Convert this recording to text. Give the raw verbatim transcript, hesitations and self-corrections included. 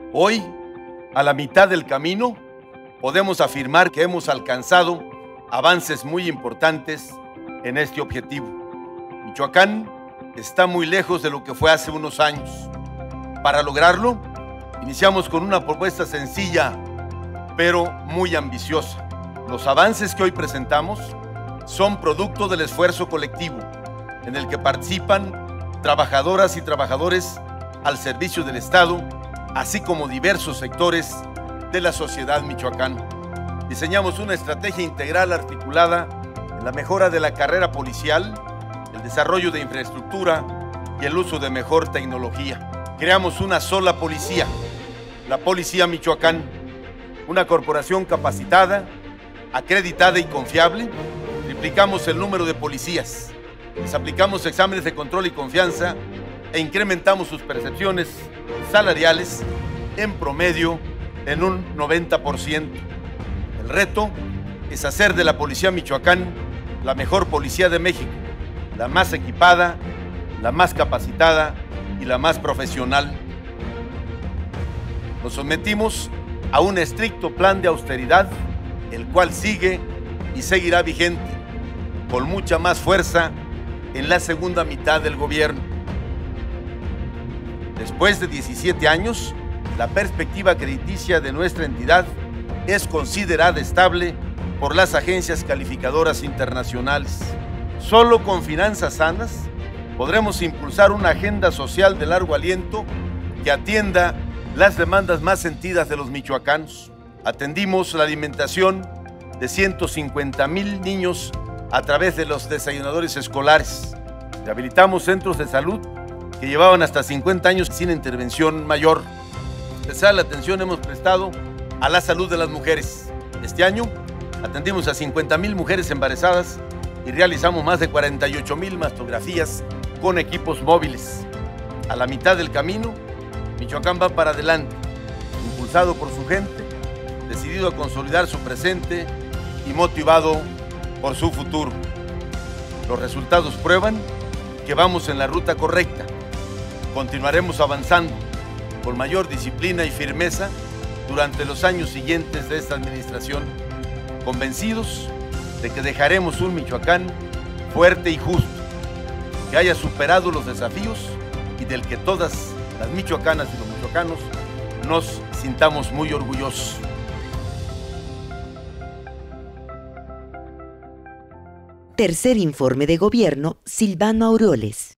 Hoy, a la mitad del camino, podemos afirmar que hemos alcanzado avances muy importantes en este objetivo. Michoacán está muy lejos de lo que fue hace unos años. Para lograrlo, iniciamos con una propuesta sencilla, pero muy ambiciosa. Los avances que hoy presentamos son producto del esfuerzo colectivo, en el que participan trabajadoras y trabajadores al servicio del Estado, así como diversos sectores de la sociedad michoacana. Diseñamos una estrategia integral articulada en la mejora de la carrera policial, el desarrollo de infraestructura y el uso de mejor tecnología. Creamos una sola policía, la Policía Michoacán, una corporación capacitada, acreditada y confiable. Triplicamos el número de policías, les aplicamos exámenes de control y confianza e incrementamos sus percepciones salariales en promedio en un noventa por ciento. El reto es hacer de la Policía Michoacán la mejor policía de México, la más equipada, la más capacitada y la más profesional. Nos sometimos a un estricto plan de austeridad, el cual sigue y seguirá vigente, con mucha más fuerza en la segunda mitad del gobierno. Después de diecisiete años, la perspectiva crediticia de nuestra entidad es considerada estable por las agencias calificadoras internacionales. Solo con finanzas sanas podremos impulsar una agenda social de largo aliento que atienda las demandas más sentidas de los michoacanos. Atendimos la alimentación de ciento cincuenta mil niños a través de los desayunadores escolares. Rehabilitamos centros de salud que llevaban hasta cincuenta años sin intervención mayor. Especial atención hemos prestado a la salud de las mujeres. Este año atendimos a cincuenta mil mujeres embarazadas y realizamos más de cuarenta y ocho mil mastografías con equipos móviles. A la mitad del camino, Michoacán va para adelante, impulsado por su gente, decidido a consolidar su presente y motivado por su futuro. Los resultados prueban que vamos en la ruta correcta. Continuaremos avanzando con mayor disciplina y firmeza durante los años siguientes de esta administración, convencidos de que dejaremos un Michoacán fuerte y justo, que haya superado los desafíos y del que todas las michoacanas y los michoacanos nos sintamos muy orgullosos. Tercer informe de gobierno, Silvano Aureoles.